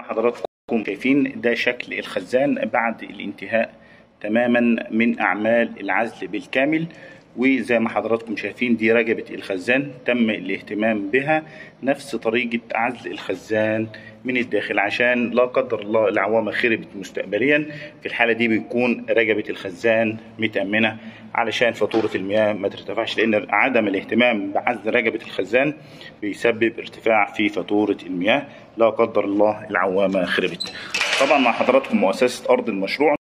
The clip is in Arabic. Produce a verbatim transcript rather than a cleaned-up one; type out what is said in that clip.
حضراتكم شايفين ده شكل الخزان بعد الانتهاء تماما من اعمال العزل بالكامل. وزي ما حضراتكم شايفين دي رجبة الخزان تم الاهتمام بها نفس طريقة عزل الخزان من الداخل، عشان لا قدر الله العوامة خربت مستقبليا. في الحالة دي بيكون رجبة الخزان متأمنة علشان فاتورة المياه ما ترتفعش، لأن عدم الاهتمام بعزل رجبة الخزان بيسبب ارتفاع في فاتورة المياه لا قدر الله العوامة خربت. طبعا مع حضراتكم مؤسسة أرض المشروع.